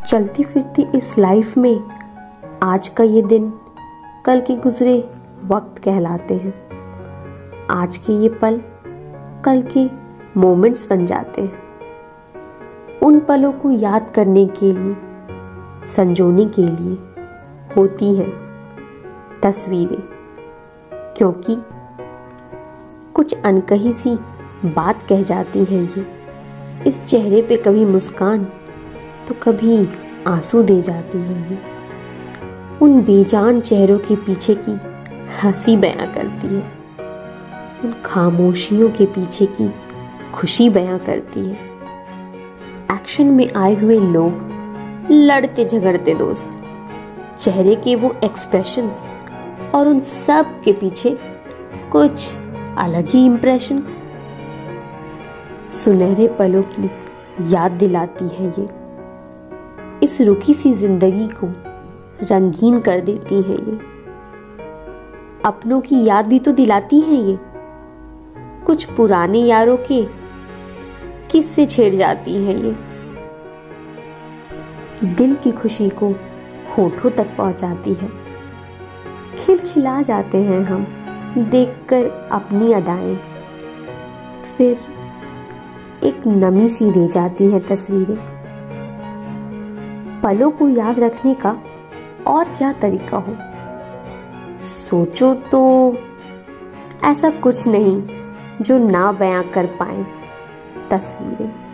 चलती फिरती इस लाइफ में आज का ये दिन कल के गुजरे वक्त कहलाते हैं। आज के ये पल कल के मोमेंट्स बन जाते हैं। उन पलों को याद करने के लिए, संजोने के लिए होती हैं तस्वीरें, क्योंकि कुछ अनकही सी बात कह जाती है ये। इस चेहरे पे कभी मुस्कान तो कभी आंसू दे जाती है ये। उन बेजान चेहरों के पीछे की हंसी बयां करती है, उन खामोशियों के पीछे की खुशी बयां करती है। एक्शन में आए हुए लोग, लड़ते झगड़ते दोस्त, चेहरे के वो एक्सप्रेशंस और उन सब के पीछे कुछ अलग ही इंप्रेशंस, सुनहरे पलों की याद दिलाती है ये। इस रुकी सी जिंदगी को रंगीन कर देती है ये। अपनों की याद भी तो दिलाती है ये। कुछ पुराने यारों के किस्से छेड़ जाती है ये। दिल की खुशी को होठों तक पहुंचाती है। खिलखिला जाते हैं हम देखकर अपनी अदाएं। फिर एक नमी सी दे जाती है तस्वीरें। पलों को याद रखने का और क्या तरीका हो? सोचो तो ऐसा कुछ नहीं जो ना बयां कर पाए तस्वीरें।